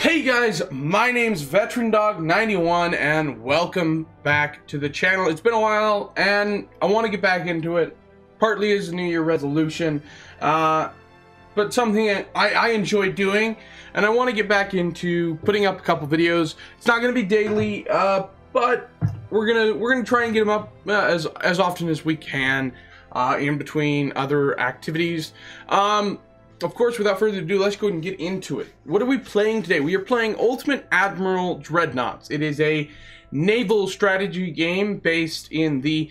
Hey guys, my name's Veteran Dog 91 and welcome back to the channel. It's been a while and I want to get back into it, partly as a New Year resolution, but something I enjoy doing, and I want to get back into putting up a couple videos. It's not going to be daily, but we're gonna try and get them up as often as we can in between other activities. Of course, without further ado, let's go and get into it. What are we playing today? We are playing Ultimate Admiral Dreadnought. It is a naval strategy game based in the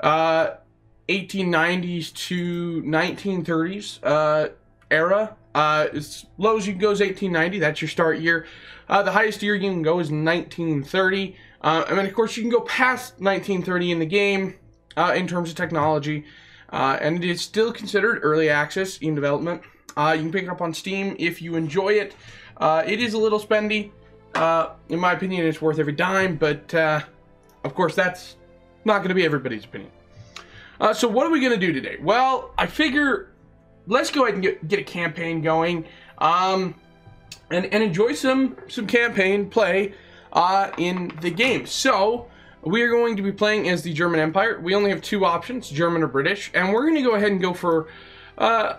1890s to 1930s era. As low as you can go is 1890. That's your start year. The highest year you can go is 1930. And then, of course, you can go past 1930 in the game in terms of technology. And it is still considered early access in development. You can pick it up on Steam if you enjoy it. It is a little spendy. In my opinion, it's worth every dime, but of course, that's not going to be everybody's opinion. So what are we going to do today? Well, I figure let's go ahead and get a campaign going and enjoy some campaign play in the game. So we are going to be playing as the German Empire. We only have two options, German or British, and we're going to go ahead and go for a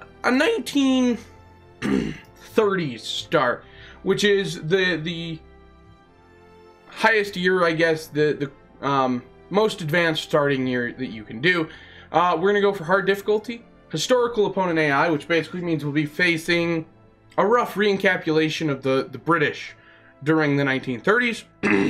1930s start, which is the highest year, I guess, the most advanced starting year that you can do. We're going to go for hard difficulty, historical opponent AI, which basically means we'll be facing a rough re-encapsulation of the British during the 1930s.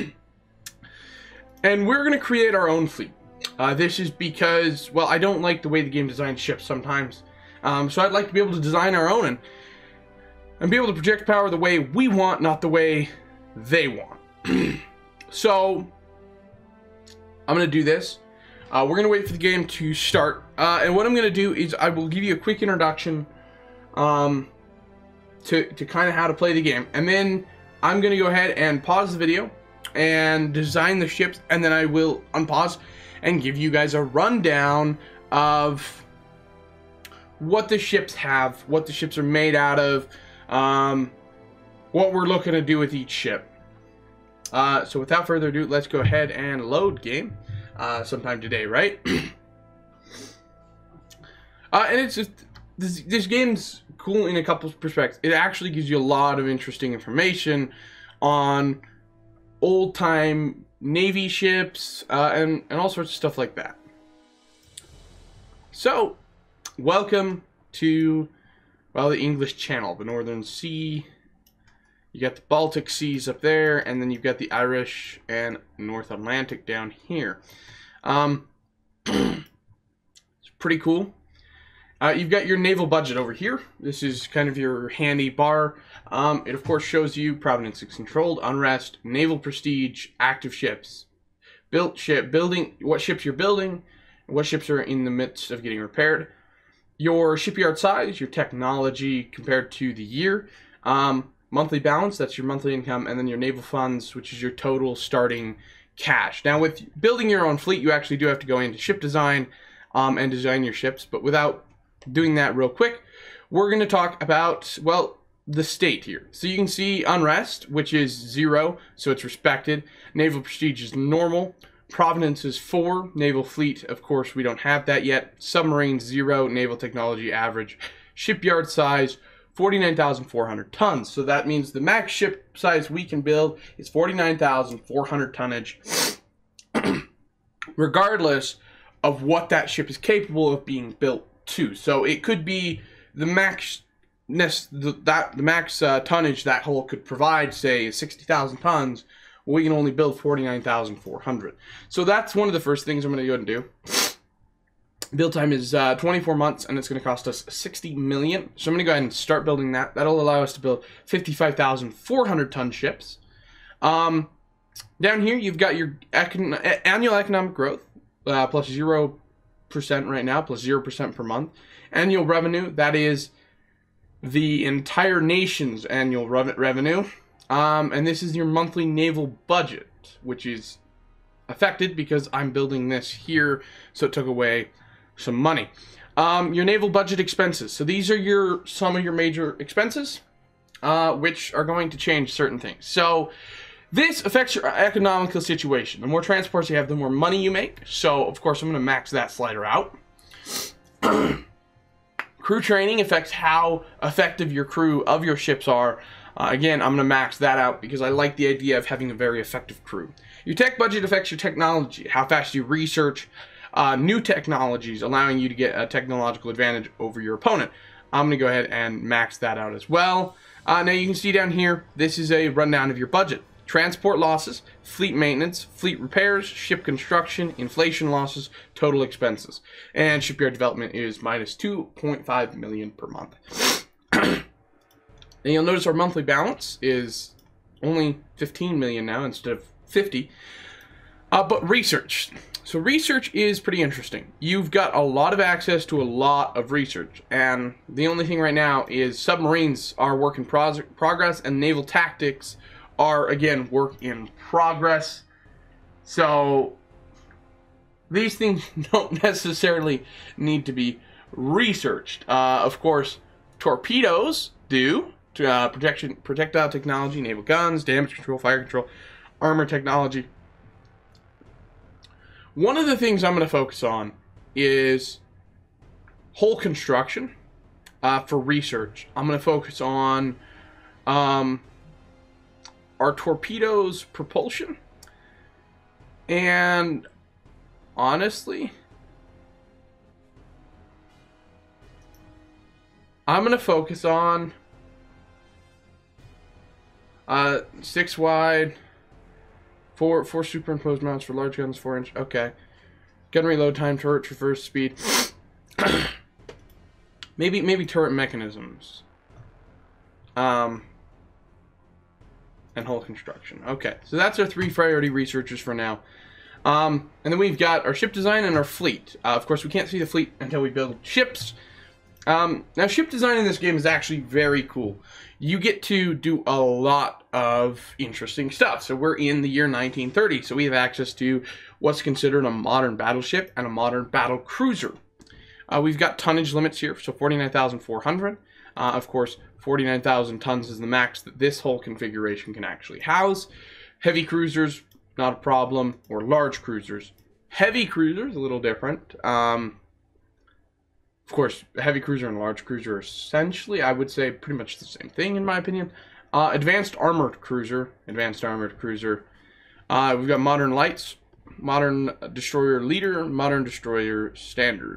And we're going to create our own fleet. This is because, well, I don't like the way the game designs ships sometimes. So I'd like to be able to design our own and be able to project power the way we want, not the way they want. So I'm going to do this. We're going to wait for the game to start. And what I'm going to do is I will give you a quick introduction to kind of how to play the game. And then I'm going to go ahead and pause the video and design the ships. And then I will unpause and give you guys a rundown of what the ships have, what the ships are made out of, what we're looking to do with each ship. So without further ado, let's go ahead and load game sometime today, right? And it's just, this game's cool in a couple of perspectives. It actually gives you a lot of interesting information on old-time Navy ships and all sorts of stuff like that. So welcome to, well, the English Channel, the Northern Sea. You got the Baltic Seas up there, and then you've got the Irish and North Atlantic down here. It's pretty cool. You've got your naval budget over here. This is kind of your handy bar. It, of course, shows you provenance controlled, unrest, naval prestige, active ships, built ship, building, what ships you're building, what ships are in the midst of getting repaired. Your shipyard size, your technology compared to the year, monthly balance, that's your monthly income, and then your naval funds, which is your total starting cash. Now, with building your own fleet, you actually do have to go into ship design and design your ships, but without doing that real quick, we're going to talk about, well, the state here. So you can see unrest, which is 0, so it's respected. Naval prestige is normal. Provenance is 4. Naval fleet, of course, we don't have that yet. Submarines, 0. Naval technology, average. Shipyard size, 49,400 tons. So that means the max ship size we can build is 49,400 tonnage, regardless of what that ship is capable of being built to. So it could be the max tonnage that hull could provide, say, 60,000 tons. We can only build 49,400. So that's one of the first things I'm going to go ahead and do. Build time is 24 months, and it's going to cost us 60 million. So I'm going to go ahead and start building that. That'll allow us to build 55,400 ton ships. Down here, you've got your annual economic growth, plus 0% right now, plus 0% per month. Annual revenue, that is the entire nation's annual revenue. And this is your monthly naval budget, which is affected because I'm building this here, so it took away some money. Your naval budget expenses. So these are some of your major expenses. which are going to change certain things. So this affects your economical situation. The more transports you have, the more money you make. So, of course, I'm going to max that slider out. Crew training affects how effective your crew of your ships are. Again, I'm going to max that out because I like the idea of having a very effective crew. Your tech budget affects your technology, how fast you research new technologies, allowing you to get a technological advantage over your opponent. I'm going to go ahead and max that out as well. Now you can see down here, this is a rundown of your budget. Transport losses, fleet maintenance, fleet repairs, ship construction, inflation losses, total expenses. And shipyard development is minus 2.5 million per month. And you'll notice our monthly balance is only 15 million now instead of 50. But research. So research is pretty interesting. You've got a lot of access to a lot of research. And the only thing right now is submarines are work in progress, and naval tactics are, again, work in progress. So these things don't necessarily need to be researched. Of course, torpedoes do. Projectile technology, naval guns, damage control, fire control, armor technology. One of the things I'm going to focus on is hull construction for research. I'm going to focus on our torpedoes propulsion, and honestly, I'm going to focus on 6 wide, 4 superimposed mounts for large guns, 4-inch. Okay, gun reload time, turret traverse speed. maybe turret mechanisms. And hull construction. Okay, so that's our 3 priority researchers for now. And then we've got our ship design and our fleet. Of course, we can't see the fleet until we build ships. Now, ship design in this game is actually very cool. You get to do a lot of interesting stuff. So we're in the year 1930, so we have access to what's considered a modern battleship and a modern battle cruiser. We've got tonnage limits here, so 49,400. Of course, 49,000 tons is the max that this whole configuration can actually house. Heavy cruisers, not a problem, or large cruisers. Heavy cruisers, a little different. Of course, a heavy cruiser and a large cruiser are essentially, I would say, pretty much the same thing in my opinion. Advanced armored cruiser. We've got modern lights, modern destroyer leader, modern destroyer standard.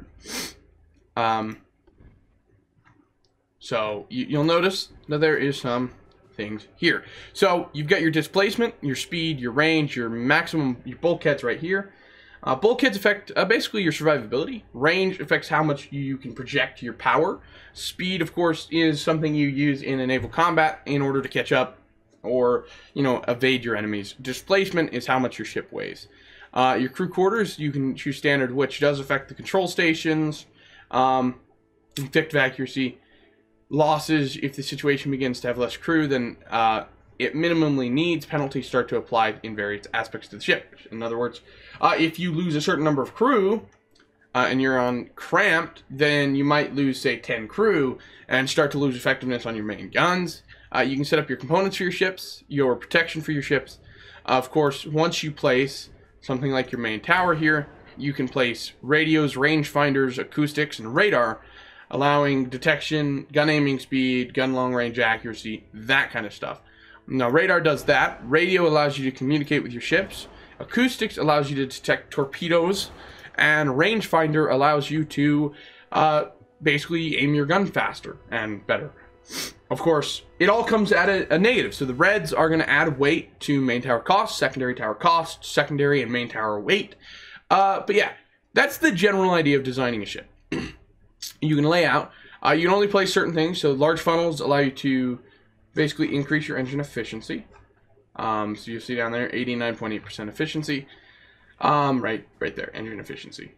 So you'll notice that there is some things here. So you've got your displacement, your speed, your range, your maximum, your bulkheads right here. Bulkheads affect basically your survivability. Range affects how much you can project your power. Speed, of course, is something you use in a naval combat in order to catch up or, evade your enemies. Displacement is how much your ship weighs. Your crew quarters, you can choose standard, which does affect the control stations. Effective accuracy. Losses, if the situation begins to have less crew than it minimally needs, penalties start to apply in various aspects to the ship. In other words, if you lose a certain number of crew and you're on cramped, then you might lose, say, 10 crew and start to lose effectiveness on your main guns. You can set up your components for your ships, your protection for your ships. Of course, once you place something like your main tower here, you can place radios, rangefinders, acoustics, and radar, allowing detection, gun aiming speed, gun long range accuracy, that kind of stuff. Now, radar does that. Radio allows you to communicate with your ships. Acoustics allows you to detect torpedoes. And rangefinder allows you to basically aim your gun faster and better. Of course, it all comes at a negative. So the reds are going to add weight to main tower cost, secondary tower cost, secondary and main tower weight. But yeah, that's the general idea of designing a ship. You can lay out. You can only place certain things. So large funnels allow you to basically increase your engine efficiency. So you'll see down there 89.8% efficiency. Right there, engine efficiency.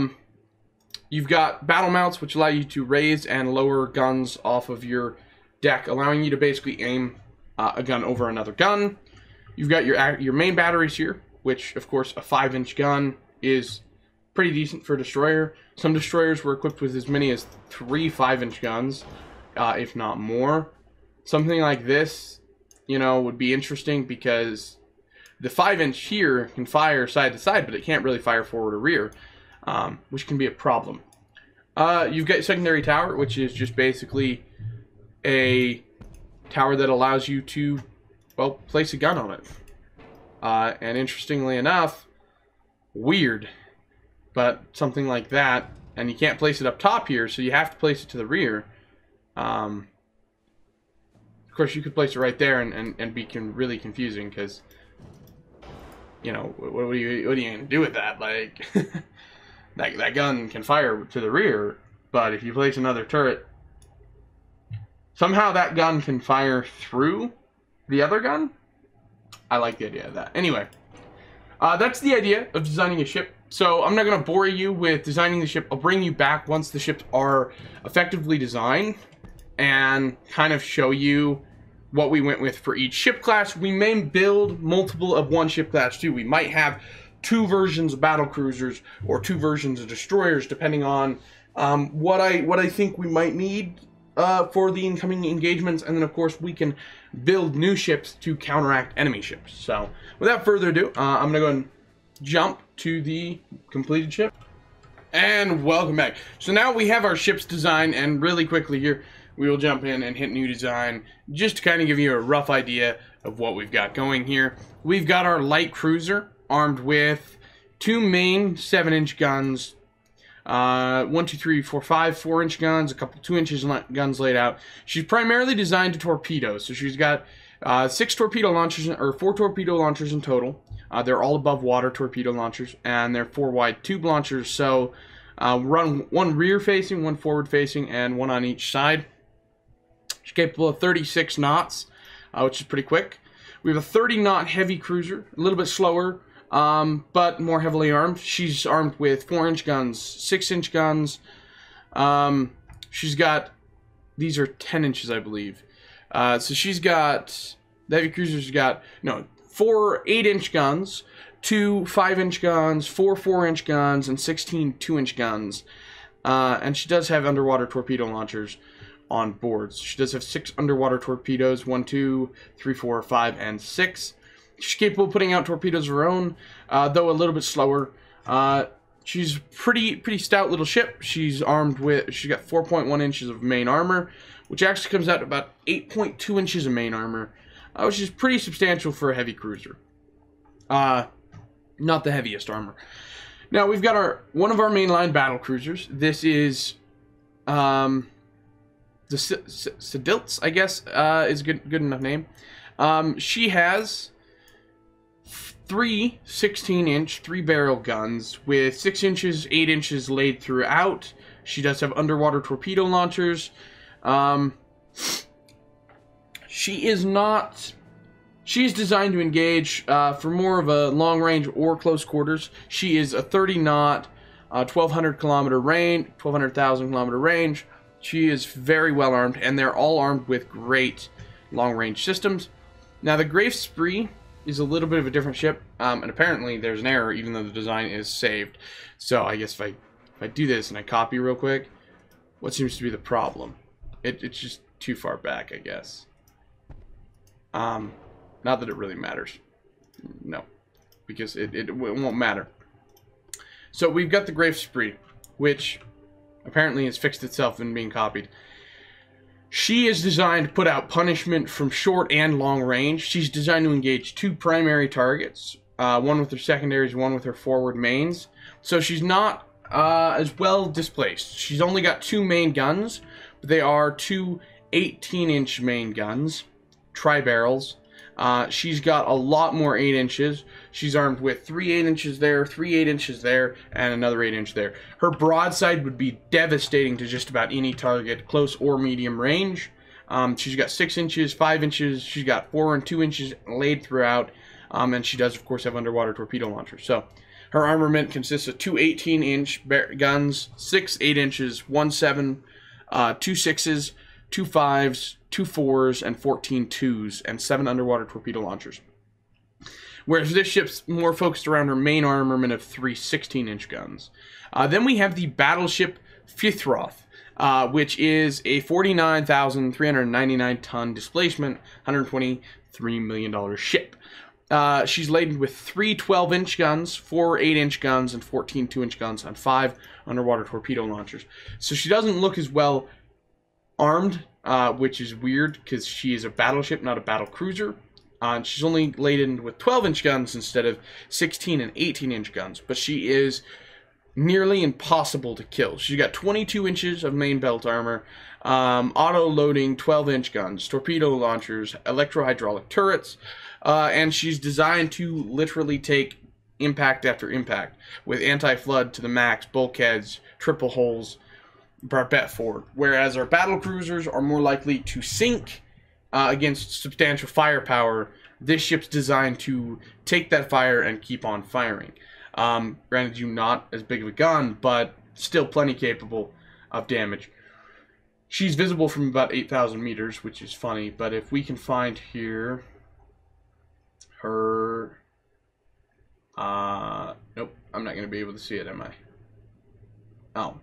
You've got battle mounts, which allow you to raise and lower guns off of your deck, allowing you to basically aim a gun over another gun. You've got your main batteries here, which, of course, a 5-inch gun is pretty decent for a destroyer. Some destroyers were equipped with as many as 3 5-inch guns, if not more. something like this, you know, would be interesting because the 5-inch here can fire side to side, but it can't really fire forward or rear, which can be a problem. You've got secondary tower, which is just basically a tower that allows you to, well, place a gun on it. And interestingly enough, weird, but something like that, and you can't place it up top here, so you have to place it to the rear. Of course, you could place it right there and be really confusing, because, you know, what are you going to do with that? Like, that gun can fire to the rear, but if you place another turret, somehow that gun can fire through the other gun? I like the idea of that. Anyway, that's the idea of designing a ship. So I'm not going to bore you with designing the ship. I'll bring you back once the ships are effectively designed and kind of show you what we went with for each ship class. We may build multiple of one ship class too. We might have 2 versions of battle cruisers or 2 versions of destroyers, depending on what I think we might need for the incoming engagements, and then of course we can build new ships to counteract enemy ships. So without further ado, I'm gonna go and jump to the completed ship. And welcome back. So now we have our ships designed, and really quickly here we will jump in and hit new design just to kind of give you a rough idea of what we've got going here. We've got our light cruiser armed with 2 main 7-inch guns, 1, 2, 3, 4, 5 4-inch guns, a couple 2-inch guns laid out. She's primarily designed to torpedo, so she's got 6 torpedo launchers, or 4 torpedo launchers in total. They're all above water torpedo launchers, and they're 4 wide tube launchers. So run 1 rear facing, 1 forward facing, and 1 on each side. She's capable of 36 knots, which is pretty quick. We have a 30-knot heavy cruiser, a little bit slower, but more heavily armed. She's armed with 4-inch guns, 6-inch guns. She's got, these are 10 inches, I believe. So she's got, the heavy cruiser's got, no, 4 8-inch guns, 2 5-inch guns, 4 4-inch guns, and 16 2-inch guns. And she does have underwater torpedo launchers on board. So she does have 6 underwater torpedoes, 1, 2, 3, 4, 5, and 6. She's capable of putting out torpedoes of her own, though a little bit slower. She's pretty stout little ship. She's armed with, she's got 4.1 inches of main armor, which actually comes out to about 8.2 inches of main armor, which is pretty substantial for a heavy cruiser. Not the heaviest armor. Now we've got one of our mainline battle cruisers. This is the Sedilts, I guess, is a good enough name. She has 3 16-inch 3-barrel guns with 6 inches, 8 inches laid throughout. She does have underwater torpedo launchers. She's designed to engage for more of a long range or close quarters. She is a 30-knot, 1,200 kilometer range, 1,200,000 kilometer range. She is very well armed, and they're all armed with great long range systems. Now the Grave Spree is a little bit of a different ship, and apparently there's an error even though the design is saved. So I guess if I do this and I copy real quick, what seems to be the problem? It's just too far back, I guess. Not that it really matters. No, because it won't matter. So we've got the Grave Spree, which apparently has fixed itself in being copied. She is designed to put out punishment from short and long range. She's designed to engage 2 primary targets, one with her secondaries, one with her forward mains. So she's not as well displaced. She's only got 2 main guns, but they are 2 18-inch main guns, tri-barrels. She's got a lot more 8 inches. She's armed with 3 8 inches there, 3 8 inches there, and another 8 inch there. Her broadside would be devastating to just about any target, close or medium range. She's got 6 inches, 5 inches. She's got 4 and 2 inches laid throughout. And she does, of course, have underwater torpedo launchers. So her armament consists of 2 18-inch guns, 6 8 inches, 1 7, 2 6s, 2 5s, 2 4s, and 14 2s, and 7 underwater torpedo launchers. Whereas this ship's more focused around her main armament of 3 16-inch guns. Then we have the battleship Fithroth. which is a 49,399 ton displacement, $123 million ship. She's laden with 3 12-inch guns, 4 8-inch guns, and 14 2-inch guns, and 5 underwater torpedo launchers. So she doesn't look as well armed, which is weird because she is a battleship, not a battle cruiser. She's only laden with 12-inch guns instead of 16 and 18-inch guns, but she is nearly impossible to kill. She's got 22 inches of main belt armor, auto-loading 12-inch guns, torpedo launchers, electro-hydraulic turrets, and she's designed to literally take impact after impact with anti-flood to the max, bulkheads, triple hulls, barbette forward, whereas our battle cruisers are more likely to sink against substantial firepower. This ship's designed to take that fire and keep on firing. Granted, you not as big of a gun, but still plenty capable of damage. She's visible from about 8,000 meters, which is funny, but if we can find here her... nope, I'm not going to be able to see it, am I? Oh.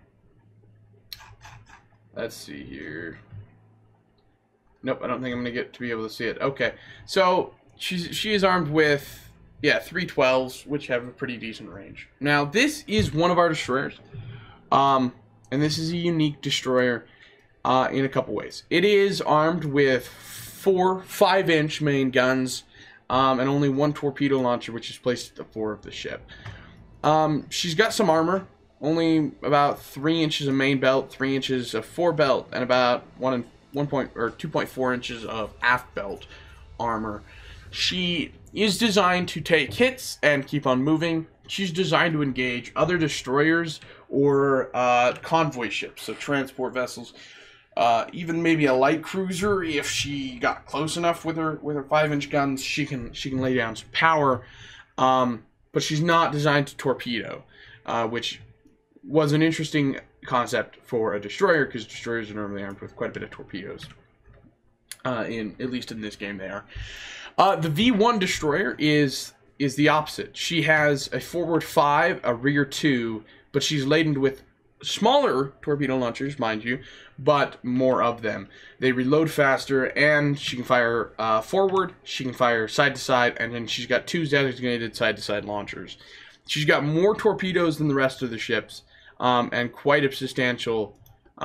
Let's see here. Nope, I don't think I'm going to get to be able to see it. Okay, so she is armed with, yeah, 3 12s, which have a pretty decent range. Now, this is one of our destroyers, and this is a unique destroyer in a couple ways. It is armed with 4 5-inch main guns and only 1 torpedo launcher, which is placed at the fore of the ship. She's got some armor, only about 3 inches of main belt, 3 inches of fore belt, and about 2.4 inches of aft belt armor. She is designed to take hits and keep on moving. She's designed to engage other destroyers or convoy ships, so transport vessels. Even maybe a light cruiser, if she got close enough with her 5-inch guns, she can lay down some power. But she's not designed to torpedo, which was an interesting concept for a destroyer, because destroyers are normally armed with quite a bit of torpedoes. At least in this game they are. The V1 destroyer is the opposite. She has a forward 5, a rear 2, but she's laden with smaller torpedo launchers, mind you, but more of them. They reload faster, and she can fire forward, she can fire side to side, and then she's got 2 designated side to side launchers. She's got more torpedoes than the rest of the ships, and quite a substantial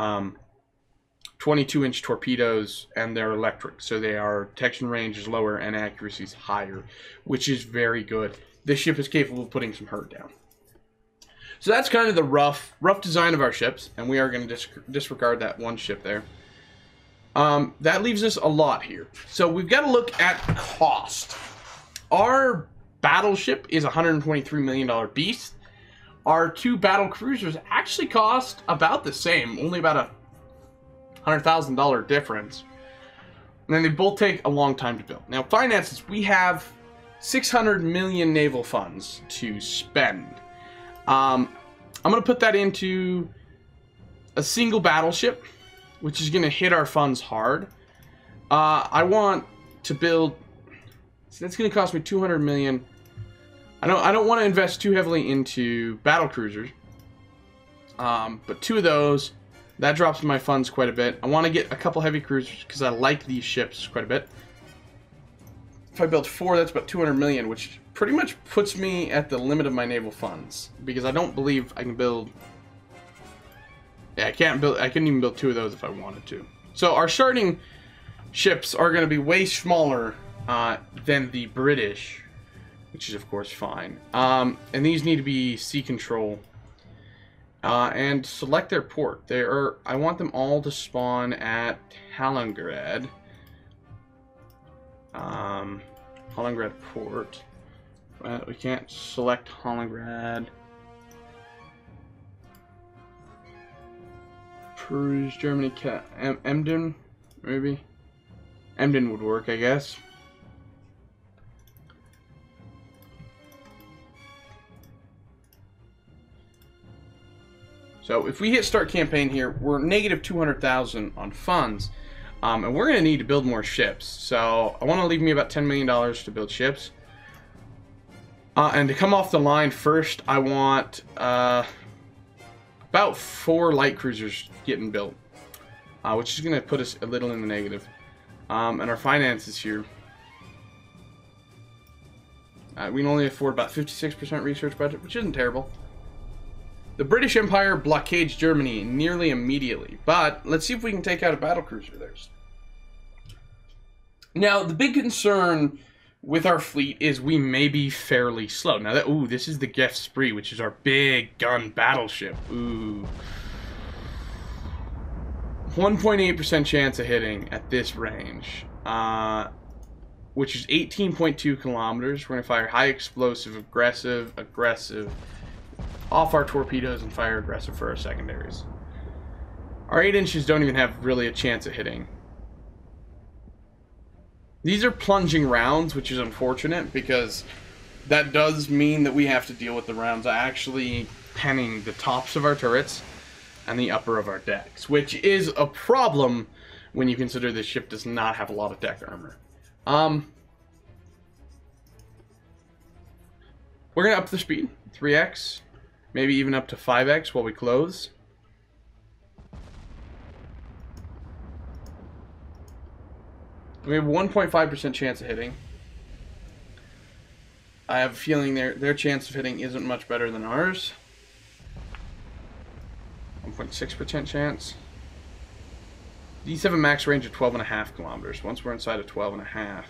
22-inch torpedoes, and they're electric, so their detection range is lower and accuracy is higher, which is very good. This ship is capable of putting some hurt down. So that's kind of the rough design of our ships, and we are going to disregard that one ship there. That leaves us a lot here. So we've got to look at cost. Our battleship is a $123 million beast. Our 2 battle cruisers actually cost about the same, only about a $100,000 difference. And then they both take a long time to build. Now, finances, we have 600 million naval funds to spend. I'm going to put that into a single battleship, which is going to hit our funds hard. I want to build... So that's going to cost me 200 million. I don't want to invest too heavily into battle cruisers. But 2 of those, that drops my funds quite a bit. I want to get a couple heavy cruisers because I like these ships quite a bit. If I build 4, that's about 200 million, which pretty much puts me at the limit of my naval funds, because I don't believe I can build... Yeah, I couldn't even build 2 of those if I wanted to. So our starting ships are going to be way smaller than the British, which is of course fine. And these need to be sea control. And select their port. I want them all to spawn at Stalingrad. Stalingrad port. We can't select Stalingrad. Cruise, Germany, Emden, maybe? Emden would work, I guess. So if we hit start campaign here, we're negative 200,000 on funds. And we're going to need to build more ships. So I want to leave me about $10 million to build ships. And to come off the line first, I want about 4 light cruisers getting built. which is going to put us a little in the negative. And our finances here. We can only afford about 56% research budget, which isn't terrible. The British Empire blockades Germany nearly immediately, but let's see if we can take out a battlecruiser of theirs. Now, the big concern with our fleet is we may be fairly slow. Now, this is the Gef Spree, which is our big gun battleship. Ooh. 1.8% chance of hitting at this range, which is 18.2 kilometers. We're going to fire high explosive, aggressive, off our torpedoes, and fire aggressive for our secondaries. Our 8 inches don't even have really a chance of hitting. These are plunging rounds, which is unfortunate because that does mean that we have to deal with the rounds actually penning the tops of our turrets and the upper of our decks, which is a problem when you consider this ship does not have a lot of deck armor. We're going to up the speed, 3x, maybe even up to 5x while we close. We have 1.5% chance of hitting. I have a feeling their chance of hitting isn't much better than ours. 1.6% chance. These have a max range of 12.5 kilometers. Once we're inside of 12.5.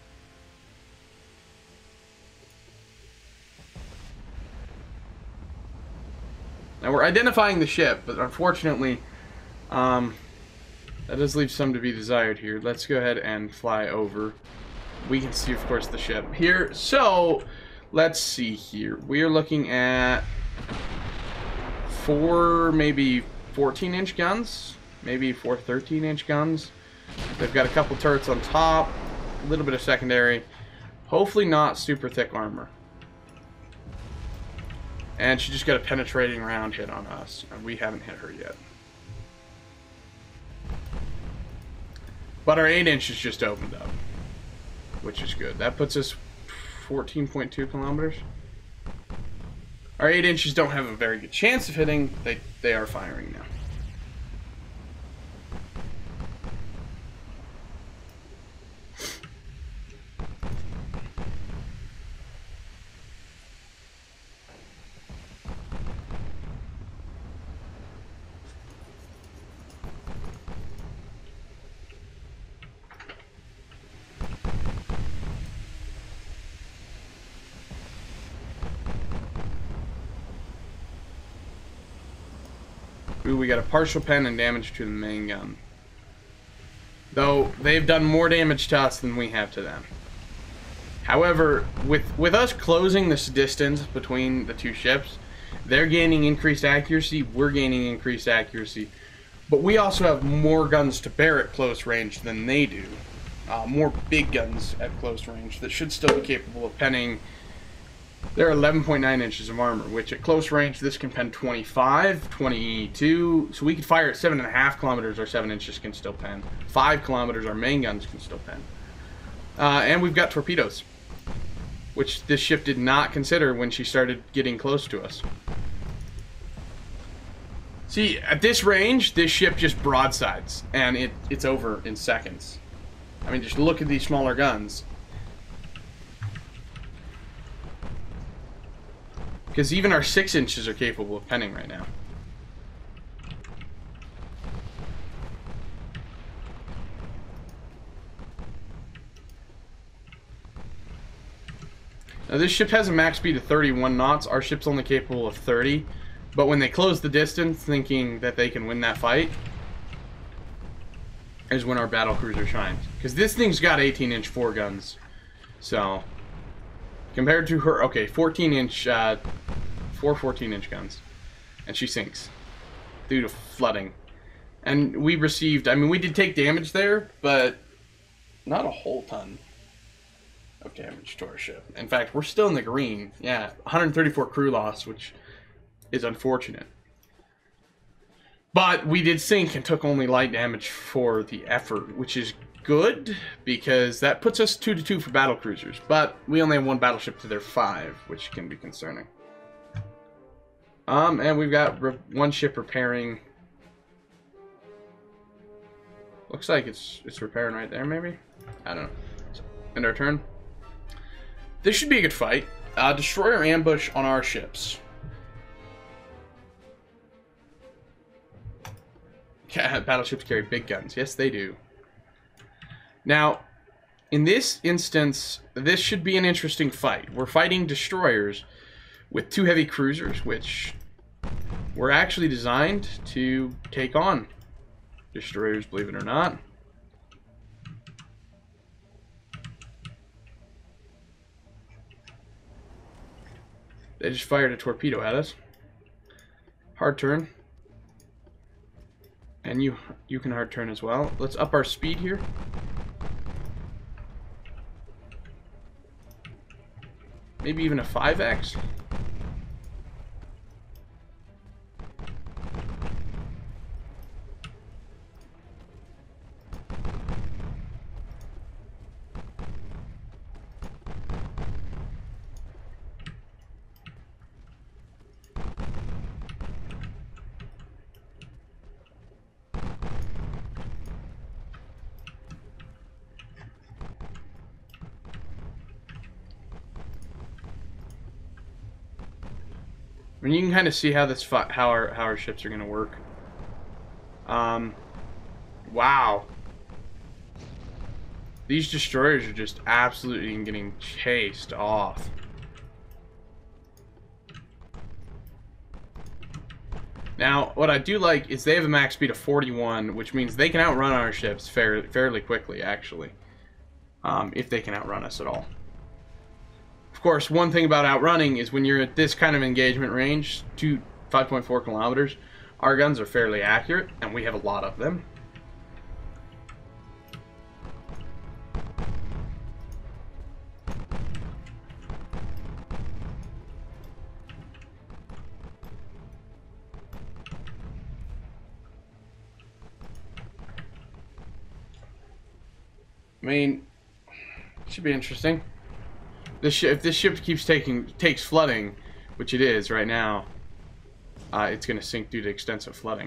Now we're identifying the ship, but unfortunately, that does leave some to be desired here. Let's go ahead and fly over. We can see, of course, the ship here. So, let's see here. We are looking at 4, maybe 14-inch guns. Maybe 4 13-inch guns. They've got a couple turrets on top. A little bit of secondary. Hopefully not super thick armor. And she just got a penetrating round hit on us. And we haven't hit her yet. But our 8-inch is just opened up, which is good. That puts us 14.2 kilometers. Our 8 inches don't have a very good chance of hitting. They are firing now. Ooh, we got a partial pen and damage to the main gun. Though, they've done more damage to us than we have to them. However, with us closing this distance between the two ships, they're gaining increased accuracy, we're gaining increased accuracy. But we also have more guns to bear at close range than they do. More big guns at close range that should still be capable of penning. They're 11.9 inches of armor, which at close range, this can pen 25, 22. So we could fire at 7.5 kilometers, our 7 inches can still pen. 5 kilometers, our main guns can still pen. And we've got torpedoes, which this ship did not consider when she started getting close to us. See, at this range, this ship just broadsides, and it's over in seconds. I mean, just look at these smaller guns. Because even our 6 inches are capable of penning right now. Now this ship has a max speed of 31 knots. Our ship's only capable of 30. But when they close the distance, thinking that they can win that fight, is when our battlecruiser shines. Because this thing's got 18-inch 4 guns. So, compared to her, okay, 14-inch, 4 14-inch guns. And she sinks due to flooding. And we received, I mean, we did take damage there, but not a whole ton of damage to our ship. In fact, we're still in the green. Yeah, 134 crew loss, which is unfortunate. But we did sink and took only light damage for the effort, which is good, because that puts us 2-2 for battle cruisers. But we only have 1 battleship to their 5, which can be concerning. And we've got 1 ship repairing. Looks like it's repairing right there, maybe? I don't know. So, end our turn. This should be a good fight. Destroyer ambush on our ships. Yeah, battleships carry big guns. Yes, they do. Now, in this instance, this should be an interesting fight. We're fighting destroyers with 2 heavy cruisers, which were actually designed to take on destroyers, believe it or not. They just fired a torpedo at us. Hard turn. And you can hard turn as well. Let's up our speed here. Maybe even a 5x. I mean, you can kind of see how this how our ships are going to work. Wow. These destroyers are just absolutely getting chased off. Now, what I do like is they have a max speed of 41, which means they can outrun our ships fairly quickly, actually. If they can outrun us at all. Of course, one thing about outrunning is when you're at this kind of engagement range, 5.4 kilometers, our guns are fairly accurate, and we have a lot of them. I mean, it should be interesting. If this ship takes flooding, which it is right now, it's going to sink due to extensive flooding.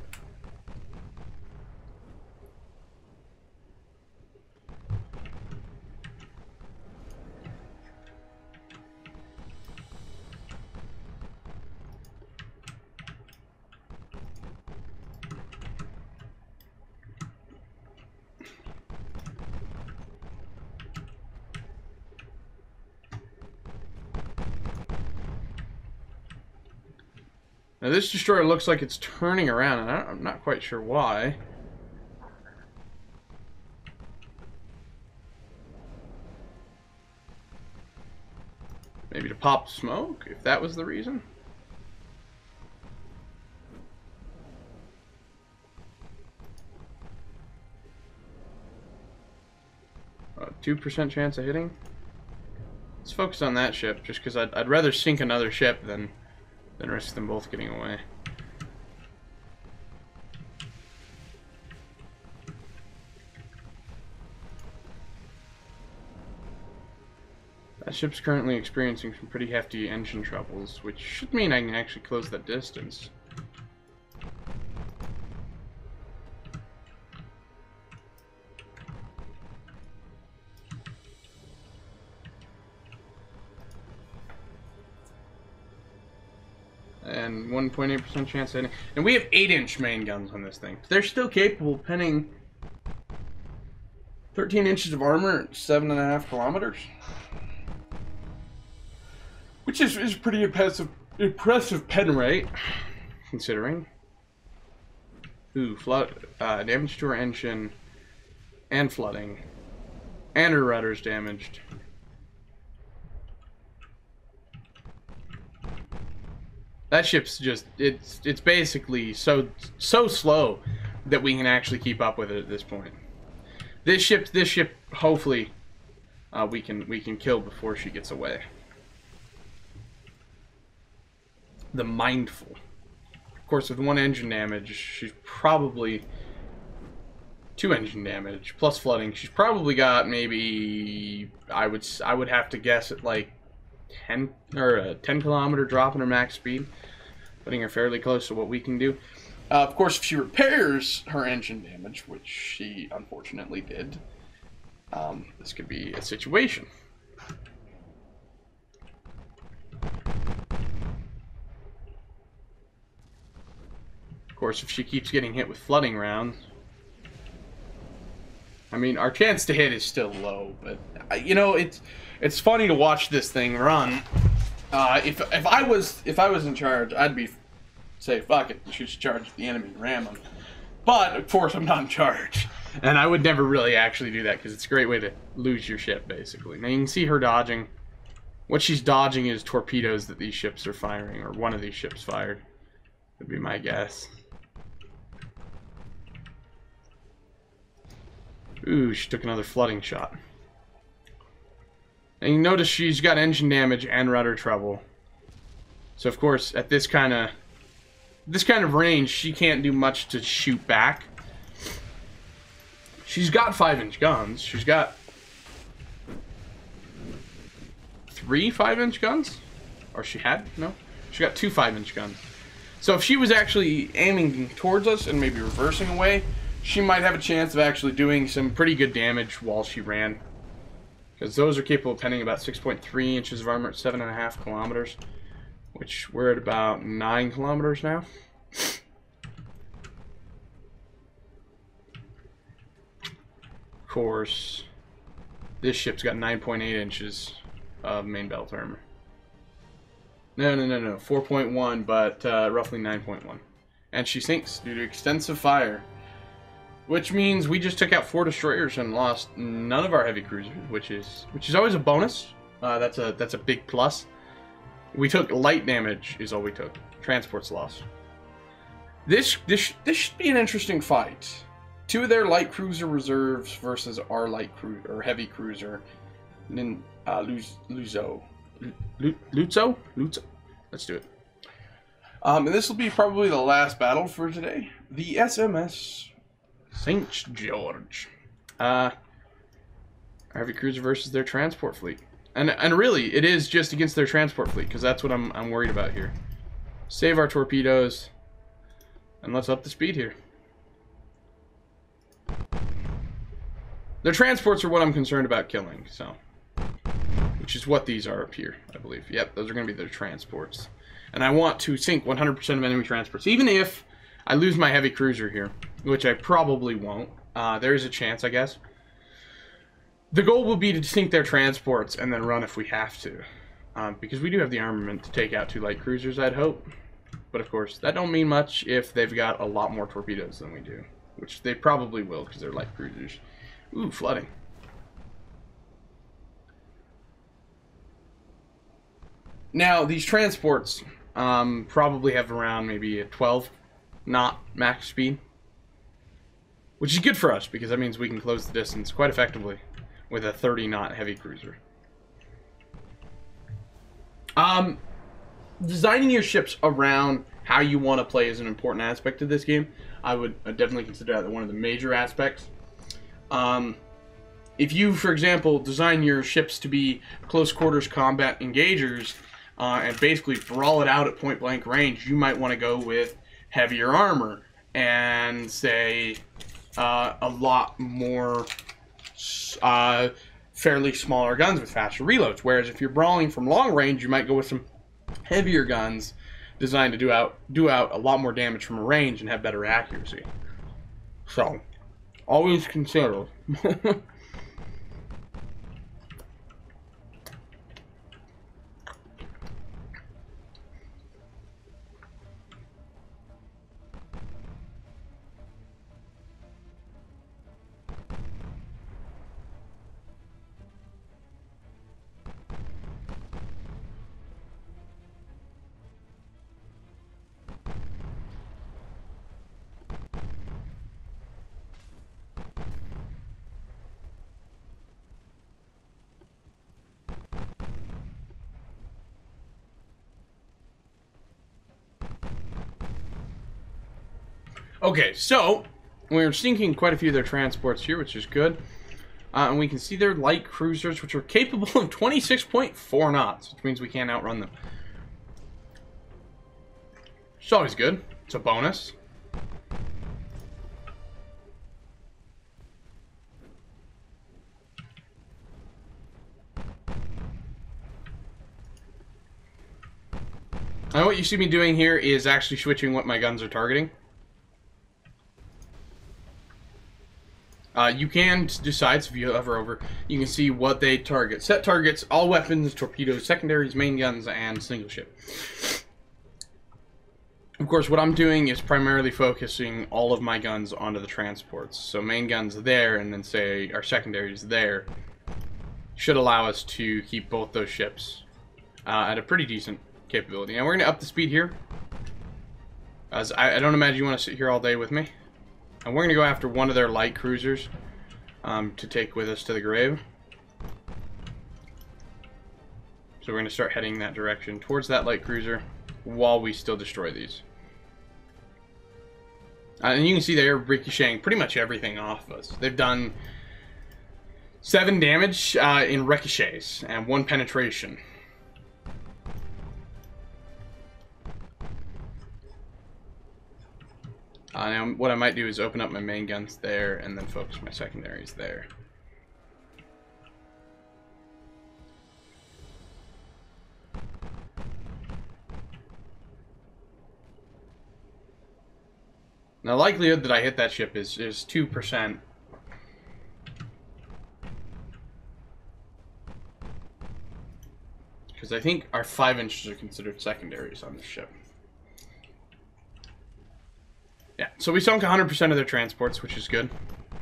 Now this destroyer looks like it's turning around, and I'm not quite sure why. Maybe to pop smoke, if that was the reason. 2% chance of hitting. Let's focus on that ship, just because I'd rather sink another ship than risk them both getting away. That ship's currently experiencing some pretty hefty engine troubles, which should mean I can actually close that distance. And 1.8% chance of hitting. And we have 8-inch main guns on this thing. They're still capable of penning 13 inches of armor at 7.5 kilometers. Which is pretty impressive pen rate, considering. Ooh, damage to our engine, and flooding, and her rudder's damaged. That ship's just, it's basically so slow that we can actually keep up with it at this point. This ship, hopefully, we can kill before she gets away. The Mindful. Of course, with 1 engine damage, she's probably 2 engine damage plus flooding. She's probably got maybe I would have to guess at like 10 kilometer drop in her max speed, putting her fairly close to what we can do. Of course, if she repairs her engine damage, which she unfortunately did, this could be a situation. Of course, if she keeps getting hit with flooding rounds, I mean, our chance to hit is still low, but you know, it's funny to watch this thing run. If I was in charge, I'd be say, fuck it, you should charge the enemy and ram them. But of course, I'm not in charge, and I would never really actually do that because it's a great way to lose your ship, basically. Now you can see her dodging. What she's dodging is torpedoes that these ships are firing, or one of these ships fired. Would be my guess. Ooh, she took another flooding shot. And you notice she's got engine damage and rudder trouble. So of course, at this kind of range, she can't do much to shoot back. She's got 5-inch guns. She's got 3 5-inch guns? Or she had? No? She got 2 5-inch guns. So if she was actually aiming towards us and maybe reversing away, she might have a chance of actually doing some pretty good damage while she ran. Because those are capable of penning about 6.3 inches of armor at 7.5 kilometers. Which we're at about 9 kilometers now. Of course, this ship's got 9.8 inches of main belt armor. No. 4.1, but roughly 9.1. And she sinks due to extensive fire. Which means we just took out 4 destroyers and lost none of our heavy cruisers, which is always a bonus. That's a big plus. We took light damage, is all we took. Transports lost. This should be an interesting fight. 2 of their light cruiser reserves versus our light cruiser or heavy cruiser. And then Lutzo. Let's do it. And this will be probably the last battle for today. The SMS St. George. Our heavy cruiser versus their transport fleet. And really, it is just against their transport fleet, because that's what I'm worried about here. Save our torpedoes, and let's up the speed here. Their transports are what I'm concerned about killing, so. Which is what these are up here, I believe. Yep, those are going to be their transports. And I want to sink 100% of enemy transports, even if I lose my heavy cruiser here, which I probably won't. There is a chance, I guess. The goal will be to sink their transports and then run if we have to. Because we do have the armament to take out 2 light cruisers, I'd hope. But of course, that don't mean much if they've got a lot more torpedoes than we do. Which they probably will, because they're light cruisers. Ooh, flooding. Now, these transports probably have around maybe a 12 knot max speed. Which is good for us, because that means we can close the distance quite effectively with a 30 knot heavy cruiser. Designing your ships around how you want to play is an important aspect of this game. I would definitely consider that one of the major aspects. If you, for example, design your ships to be close quarters combat engagers and basically brawl it out at point blank range, you might want to go with heavier armor and say a lot more fairly smaller guns with faster reloads. Whereas if you're brawling from long range, you might go with some heavier guns designed to do out a lot more damage from a range and have better accuracy. So, always consider. Okay, so we're sinking quite a few of their transports here, which is good. And we can see their light cruisers, which are capable of 26.4 knots, which means we can't outrun them. It's always good. It's a bonus. Now what you see me doing here is actually switching what my guns are targeting. You can decide, so if you hover over, you can see what they target. Set targets, all weapons, torpedoes, secondaries, main guns, and single ship. Of course, what I'm doing is primarily focusing all of my guns onto the transports. So main guns there, and then say our secondaries there, should allow us to keep both those ships at a pretty decent capability. Now we're going to up the speed here, as I don't imagine you want to sit here all day with me. And we're going to go after one of their light cruisers to take with us to the grave. So we're going to start heading that direction towards that light cruiser while we still destroy these. And you can see they're ricocheting pretty much everything off of us. They've done 7 damage in ricochets and 1 penetration. Now what I might do is open up my main guns there and then focus my secondaries there. Now the likelihood that I hit that ship is 2%. Because I think our 5 inches are considered secondaries on this ship. Yeah, so we sunk 100% of their transports, which is good.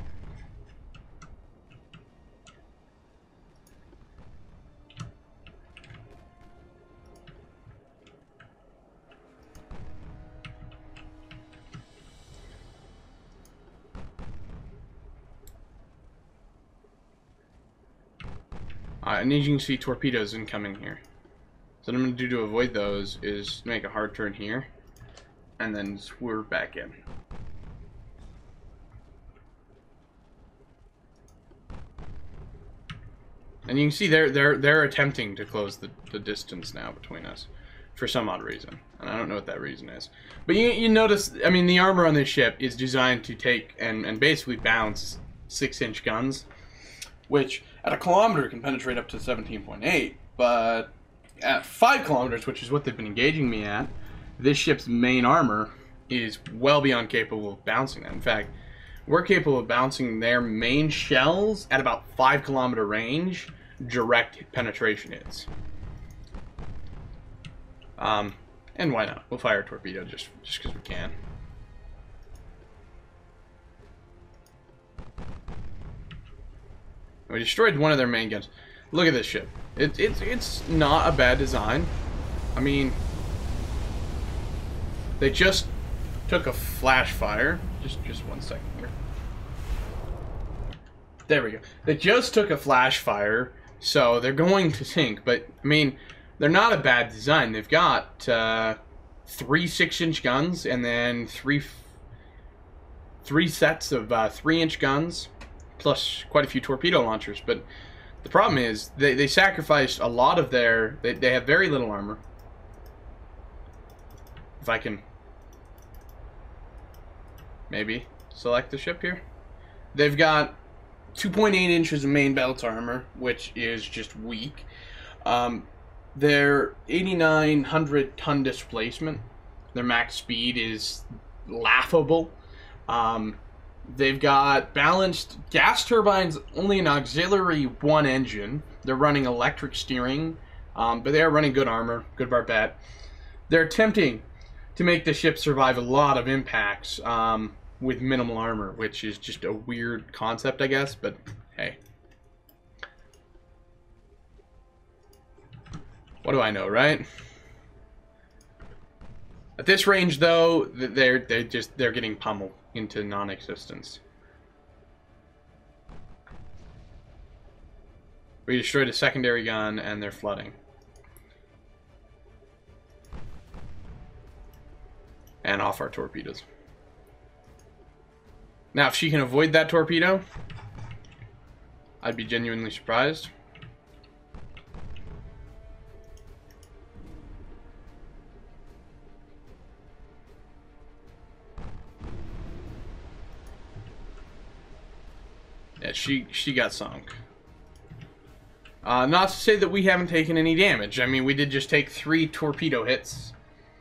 And as you can see, torpedoes incoming here. So what I'm going to do to avoid those is make a hard turn here, and then swerve back in. And you can see they're attempting to close the distance now between us for some odd reason, and I don't know what that reason is. But you notice, I mean, the armor on this ship is designed to take and basically bounce 6-inch guns, which at 1 kilometer can penetrate up to 17.8, but at 5 kilometers, which is what they've been engaging me at, this ship's main armor is well beyond capable of bouncing that. In fact, we're capable of bouncing their main shells at about 5 kilometer range, direct penetration hits. And why not? We'll fire a torpedo just because we can. We destroyed one of their main guns. Look at this ship. It's not a bad design. I mean, they just took a flash fire. Just 1 second here. There we go. They just took a flash fire, so they're going to sink. But I mean, they're not a bad design. They've got 3 6-inch guns, and then three sets of 3-inch guns, plus quite a few torpedo launchers. But the problem is they sacrificed a lot of their... They have very little armor. If I can maybe select the ship here. They've got 2.8 inches of main belt armor, which is just weak. Their 8,900 ton displacement, their max speed is laughable. They've got balanced gas turbines, only an auxiliary 1 engine. They're running electric steering, but they are running good armor, good barbette. They're attempting to make the ship survive a lot of impacts with minimal armor, which is just a weird concept, I guess, but hey. What do I know, right? At this range, though, they're getting pummeled into non-existence. We destroyed a secondary gun, and they're flooding. And off our torpedoes. Now, if she can avoid that torpedo, I'd be genuinely surprised. Yeah, she got sunk. Not to say that we haven't taken any damage. I mean, we did just take 3 torpedo hits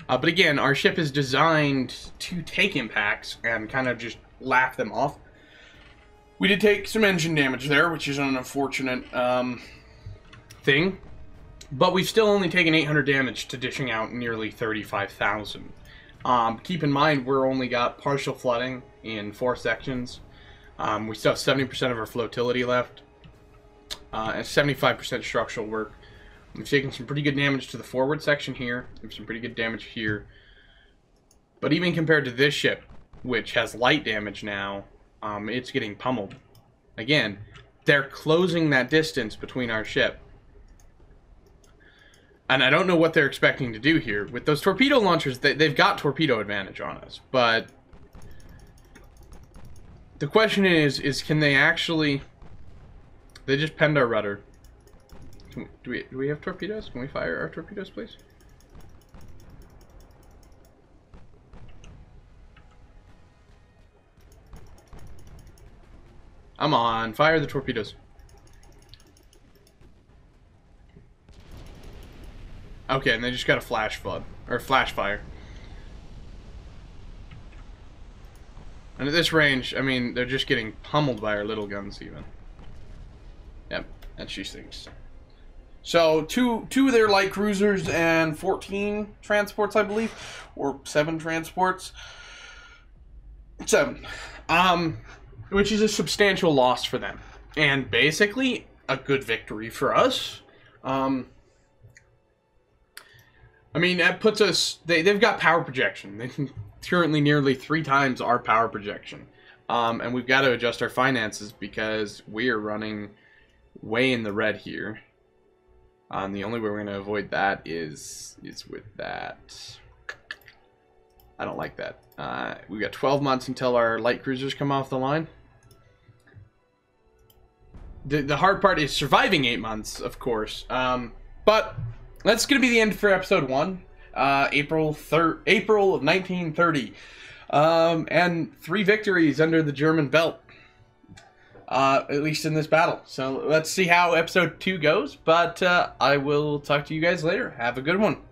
But again, our ship is designed to take impacts and kind of just laugh them off. We did take some engine damage there, which is an unfortunate thing. But we've still only taken 800 damage to dishing out nearly 35,000. Keep in mind, we're only got partial flooding in 4 sections. We still have 70% of our flotility left. And 75% structural work. We've taken some pretty good damage to the forward section here. We have some pretty good damage here. But even compared to this ship, which has light damage now, it's getting pummeled. Again, they're closing that distance between our ship. And I don't know what they're expecting to do here. With those torpedo launchers, they've got torpedo advantage on us. But the question is can they actually... They just penned our rudder. Do we have torpedoes? Can we fire our torpedoes, please? I'm on. Fire the torpedoes. Okay, and they just got a flash flood. Or flash fire. And at this range, I mean, they're just getting pummeled by our little guns, even. Yep, and she sinks. So, two of their light cruisers and 14 transports, I believe. Or 7 transports. 7. Which is a substantial loss for them. And basically, a good victory for us. I mean, that puts us... They've got power projection. They can currently nearly 3 times our power projection. And we've got to adjust our finances because we are running way in the red here. The only way we're going to avoid that is with that. I don't like that. We've got 12 months until our light cruisers come off the line. The hard part is surviving 8 months, of course. But that's going to be the end for episode 1. April of 1930. And 3 victories under the German belt. At least in this battle. So let's see how episode 2 goes. But I will talk to you guys later. Have a good one.